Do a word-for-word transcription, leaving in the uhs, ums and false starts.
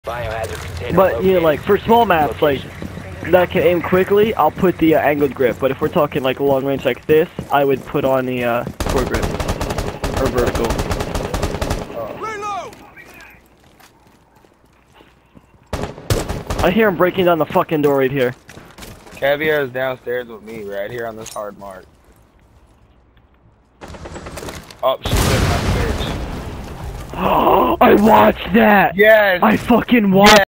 Biohazard container But yeah, located. like for small maps, like that can aim quickly, I'll put the uh, angled grip. But if we're talking like long range like this, I would put on the uh, core grip or vertical. I hear him breaking down the fucking door right here. Caviar is downstairs with me, right here on this hard mark. Oh, she's sitting on the bitch. I watched that! Yes! I fucking watched